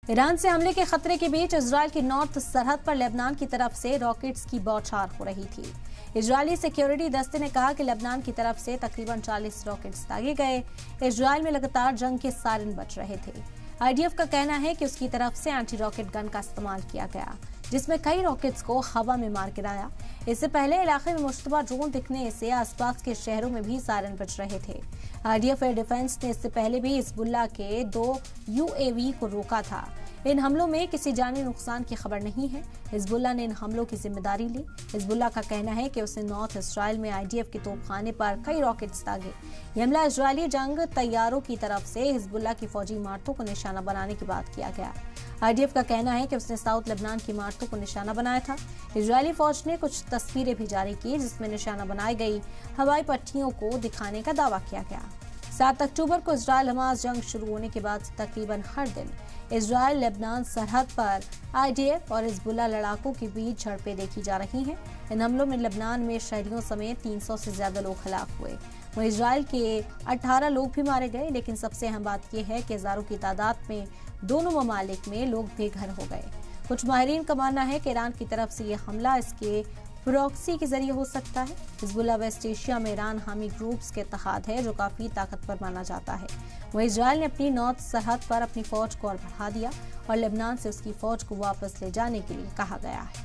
Iran से हमले के खतरे के बीच इजरायल की नॉर्थ सरहद पर लेबनान की तरफ से रॉकेट्स की बौछार हो रही थी। इजरायली सिक्योरिटी दस्ते ने कहा कि लेबनान की तरफ से तकरीबन 40 रॉकेट्स दागे गए। इजरायल में लगातार जंग के सायरन बज रहे थे। आईडीएफ का कहना है कि उसकी तरफ से एंटी रॉकेट गन का इस्तेमाल किया गया, जिसमें कई रॉकेट्स को हवा में मार गिराया। इससे पहले इलाके में मुश्तबा ड्रोन दिखने से आसपास के शहरों में भी सायरन बज रहे थे। आईडीएफ एयर डिफेंस ने इससे पहले भी हिजबुल्लाह के 2 यूएवी को रोका था। इन हमलों में किसी जानी नुकसान की खबर नहीं है। हिजबुल्लाह ने इन हमलों की जिम्मेदारी ली। हिजबुल्लाह का कहना है कि उसने नॉर्थ इसराइल में आईडीएफ के तोपखाने पर कई रॉकेट्स दागे। ये हमला इजरायली जंग तैयारों की तरफ से हिजबुल्लाह की फौजी इमारतों को निशाना बनाने की बात किया गया। आईडीएफ का कहना है कि उसने साउथ लेबनान की इमारतों को निशाना बनाया था। इजरायली फौज ने कुछ तस्वीरें भी जारी की, जिसमें निशाना बनाई गई हवाई पट्टियों को दिखाने का दावा किया गया। 7 अक्टूबर को इजरायल हमास जंग शुरू होने के बाद तकरीबन हर दिन इजरायल लेबनान सरहद पर आईडीएफ और हिजबुल्लाह लड़ाकों के बीच झड़पें देखी जा रही हैं। इन हमलों में लेबनान में शहरियों समेत 300 से ज्यादा लोग हलाक हुए। वहीं इजरायल के 18 लोग भी मारे गए। लेकिन सबसे अहम बात यह है कि हजारों की तादाद में दोनों ममालिक में लोग बेघर हो गए। कुछ माहिरीन का मानना है कि ईरान की तरफ से यह हमला इसके प्रॉक्सी के जरिए हो सकता है। हिजबुल्लाह वेस्ट एशिया में ईरान हामी ग्रुप्स के इत्तेहाद है, जो काफी ताकतवर माना जाता है। वहीं इजरायल ने अपनी नॉर्थ सरहद पर अपनी फौज को और बढ़ा दिया और लेबनान से उसकी फौज को वापस ले जाने के लिए कहा गया है।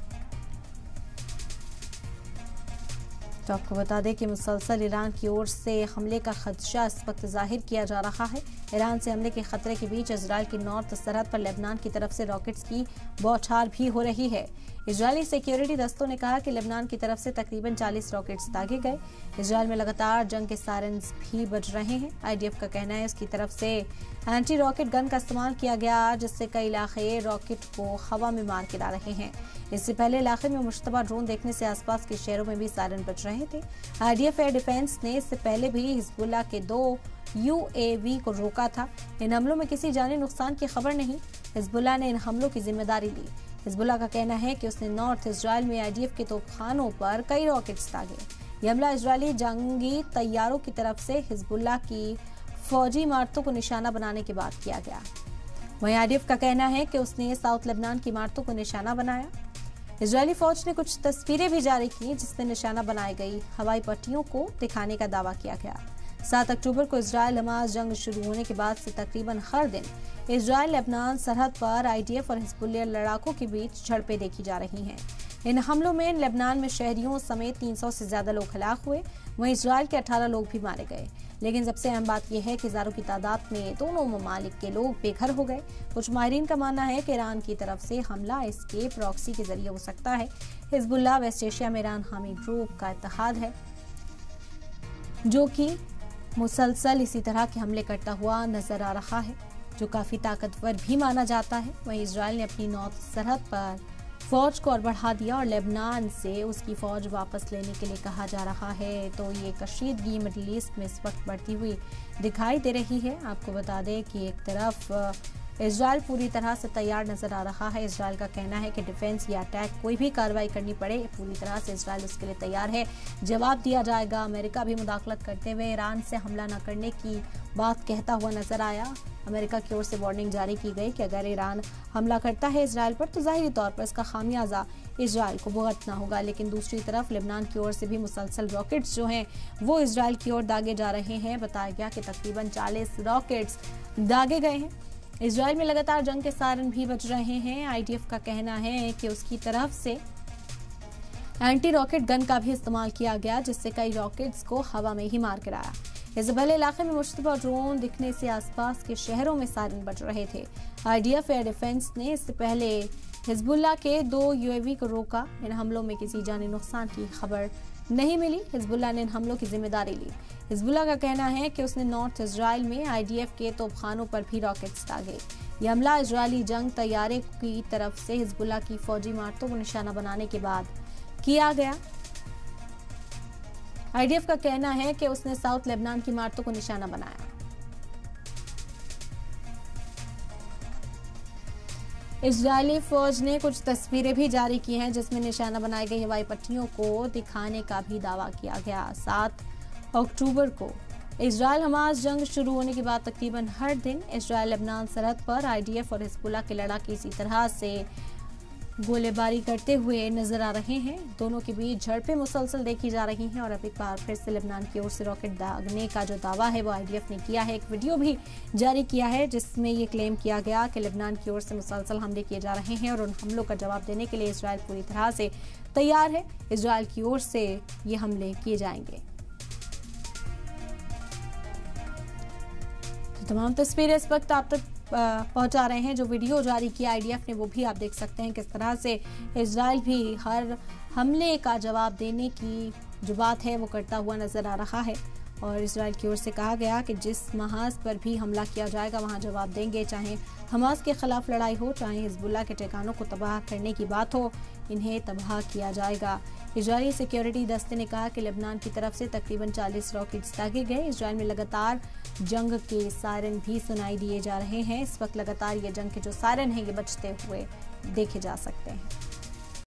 तो आपको बता दें कि मुसलसल ईरान की ओर से हमले का खदशा इस वक्त जाहिर किया जा रहा है। ईरान से हमले के खतरे के बीच इजरायल की नॉर्थ सरहद पर लेबनान की तरफ से रॉकेट्स की बौछार भी हो रही है। इजरायली सिक्योरिटी दस्तों ने कहा कि लेबनान की तरफ से तकरीबन 40 रॉकेट्स दागे गए। इजरायल में लगातार जंग के सायरन भी बज रहे हैं। आईडीएफ का कहना है उसकी तरफ से एंटी रॉकेट गन का इस्तेमाल किया गया, जिससे कई इलाके रॉकेट को हवा में मार गिरा रहे हैं। इससे पहले इलाके में मुश्तबा ड्रोन देखने से आसपास के शहरों में भी सायरन बज रहे थे। आईडीएफ एयर डिफेंस ने इससे पहले भी हिजबुल्लाह के 2 यूएवी को रोका था। इन हमलों में किसी जानी नुकसान की खबर नहीं। हिजबुल्लाह ने इन हमलों की जिम्मेदारी ली। हिजबुल्लाह का कहना है कि उसने नॉर्थ इजराइल में आईडीएफ के तोपखानों पर कई रॉकेट्स दागे। यह हमला इजरायली जंगी तैयारों की तरफ से हिजबुल्लाह की फौजी इमारतों को निशाना बनाने के बाद किया गया। वहीं आईडीएफ का कहना है कि उसने साउथ लेबनान की इमारतों को निशाना बनाया। इजरायली फौज ने कुछ तस्वीरें भी जारी की, जिसमें निशाना बनाई गई हवाई पट्टियों को दिखाने का दावा किया गया। 7 अक्टूबर को इजरायल हमास जंग शुरू होने के बाद से तकरीबन हर दिन इजरायल लेबनान सरहद पर आईडीएफ और हिजबुल्लाह लड़ाकों के बीच झड़पें देखी जा रही हैं। इन हमलों में लेबनान में शहरियों समेत 300 से ज्यादा लोग हलाक हुए। वहीं इजरायल के 18 लोग भी मारे गए। लेकिन सबसे अहम बात यह है कि हजारों की तादाद में दोनों ममालिक के लोग बेघर हो गए। कुछ माहिरीन का मानना है कि ईरान की तरफ से हमला इसके प्रॉक्सी के जरिए हो सकता है। हिजबुल्लाह वेस्ट एशिया में ईरान हामी ग्रुप का इत्तेहाद है, जो कि मुसलसल इसी तरह के हमले करता हुआ नजर आ रहा है, जो काफी ताकतवर भी माना जाता है। वहीं इजरायल ने अपनी नॉर्थ सरहद पर फौज को और बढ़ा दिया और लेबनान से उसकी फौज वापस लेने के लिए कहा जा रहा है। तो ये कशीदगी मिडिल ईस्ट में इस वक्त बढ़ती हुई दिखाई दे रही है। आपको बता दें कि एक तरफ इजरायल पूरी तरह से तैयार नजर आ रहा है। इजरायल का कहना है कि डिफेंस या अटैक कोई भी कार्रवाई करनी पड़े, पूरी तरह से इजरायल उसके लिए तैयार है, जवाब दिया जाएगा। अमेरिका भी मुदाखलत करते हुए ईरान से हमला न करने की बात कहता हुआ नजर आया। अमेरिका की ओर से वार्निंग जारी की गई कि अगर ईरान हमला करता है इजरायल पर, तो जाहिरी तौर पर इसका खामियाजा इजरायल को भुगतना होगा। लेकिन दूसरी तरफ लेबनान की ओर से भी मुसलसल रॉकेट्स जो हैं वो इजरायल की ओर दागे जा रहे हैं। बताया गया कि तकरीबन 40 रॉकेट्स दागे गए हैं। इजरायल में लगातार जंग के सायरन भी बज रहे हैं। आईडीएफ का कहना है कि उसकी तरफ से एंटी रॉकेट गन का भी इस्तेमाल किया गया, जिससे कई रॉकेट्स को हवा में ही मार गिराया। इससे पहले इलाके में मुश्तबा ड्रोन दिखने से आसपास के शहरों में सायरन बज रहे थे। आईडीएफ एयर डिफेंस ने इससे पहले हिजबुल्लाह के 2 यूएवी को रोका। इन हमलों में किसी जानी नुकसान की खबर नहीं मिली। हिजबुल्लाह ने इन हमलों की जिम्मेदारी ली। हिजबुल्लाह का कहना है कि उसने नॉर्थ इजराइल में आईडीएफ के तोपखानों पर भी रॉकेट्स दागे। यह हमला इजरायली जंग तैयारे की तरफ से हिजबुल्लाह की फौजी इमारतों को निशाना बनाने के बाद किया गया। आईडीएफ का कहना है कि उसने साउथ लेबनान की इमारतों को निशाना बनाया। इजरायली फौज ने कुछ तस्वीरें भी जारी की हैं, जिसमें निशाना बनाई गई हवाई पट्टियों को दिखाने का भी दावा किया गया। 7 अक्टूबर को इजराइल हमास जंग शुरू होने के बाद तकरीबन हर दिन इजराइल लेबनान सरहद पर आईडीएफ और हिजबुल्लाह के लड़ाके इसी तरह से गोलीबारी करते हुए नजर आ रहे हैं। दोनों के बीच झड़पें मुसलसल देखी जा रही हैं और अब एक बार फिर से लेबनान की ओर से रॉकेट दागने का जो दावा है वो आईडीएफ ने किया है। एक वीडियो भी जारी किया है जिसमें ये क्लेम किया गया कि लेबनान की ओर से मुसलसल हमले किए जा रहे हैं और उन हमलों का जवाब देने के लिए इजराइल पूरी तरह से तैयार है। इजराइल की ओर से ये हमले किए जाएंगे। तमाम तस्वीरें इस वक्त आप तक पहुंचा रहे हैं। जो वीडियो जारी किया आईडीएफ ने वो भी आप देख सकते हैं किस तरह से इजराइल भी हर हमले का जवाब देने की जो बात है वो करता हुआ नजर आ रहा है। और इजराइल की ओर से कहा गया कि जिस महाज पर भी हमला किया जाएगा वहां जवाब देंगे, चाहे हमास के खिलाफ लड़ाई हो, चाहे हिजबुल्लाह के ठिकानों को तबाह करने की बात हो, इन्हें तबाह किया जाएगा। इजरायली सिक्योरिटी दस्ते ने कहा कि लेबनान की तरफ से तकरीबन 40 रॉकेट्स दागे गए। इजराइल में लगातार जंग के सायरन भी सुनाई दिए जा रहे हैं। इस वक्त लगातार ये जंग के जो सायरन हैं ये बजते हुए देखे जा सकते हैं।